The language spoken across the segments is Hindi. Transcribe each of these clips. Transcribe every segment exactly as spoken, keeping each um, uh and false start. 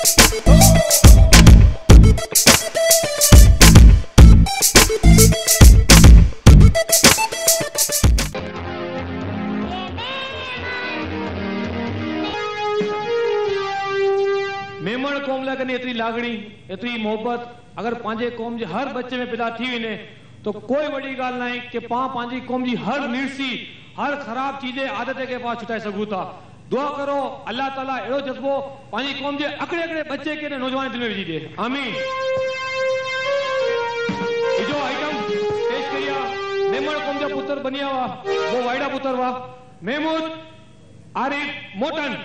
मेमण कौम लागे एतरी लागणी एतरी मोहब्बत अगर पांजे कौम जे हर बच्चे में पैदा थी ने तो कोई बड़ी गाल नहीं कि पा पांजी कौम जी हर निर्सी हर खराब चीजें आदतें के पास छुटाए सकूं था। दुआ करो अल्लाह ताला एड़ो जज्बो पांजी कौम जे अकड़े अकड़े बच्चे के नौजवान दिल में विझी दे। आमीन। जो आइटम पेश किया मेमण कौम जा पुत्र बनिया वा वो वाइडा पुत्र वा महमूद आरिफ मोटन।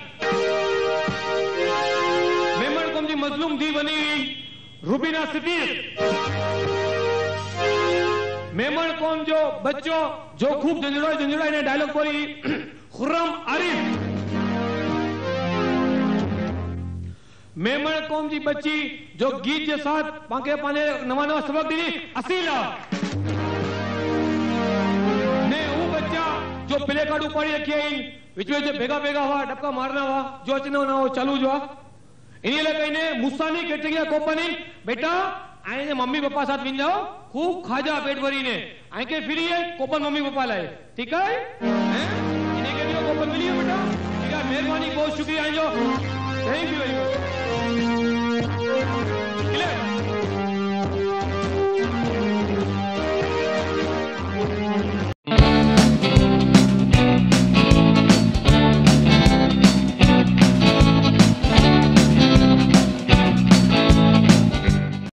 मेमण कौम जी मजलूम दी बनी रुबीना सिद्दीक। मेमण कौम जो बच्चों जो खूब झंझड़ो झंझड़ो ने डायलॉग बोली खुर्रम आरिफ। मेमण कौम जी बच्ची जो गीत के साथ पाके पाने नवा नवा सबक दी असीला ने वो बच्चा जो प्ले कार्ड उपाड़ी रखी आई विच में जो भेगा भेगा हुआ डबका मारना हुआ जो अचना ना हो चालू जो इन्हीं लगे ने मुसानी कैटरिंग कंपनी बेटा आए ने मम्मी पापा साथ मिल जाओ खूब खाजा पेट भरी ने आए के फिर ये कोपन मम्मी पापा लाए ठीक है इन्हें के दियो कोपन मिली है बेटा ठीक है मेहरबानी बहुत शुक्रिया जो थैंक यू वेरी मच।